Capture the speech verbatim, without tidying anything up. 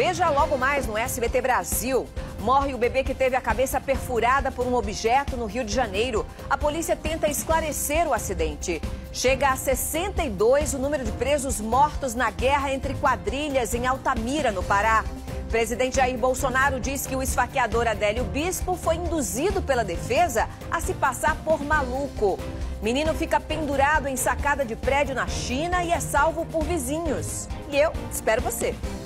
Veja logo mais no S B T Brasil. Morre o bebê que teve a cabeça perfurada por um objeto no Rio de Janeiro. A polícia tenta esclarecer o acidente. Chega a sessenta e dois o número de presos mortos na guerra entre quadrilhas em Altamira, no Pará. O presidente Jair Bolsonaro diz que o esfaqueador Adélio Bispo foi induzido pela defesa a se passar por maluco. Menino fica pendurado em sacada de prédio na China e é salvo por vizinhos. E eu espero você.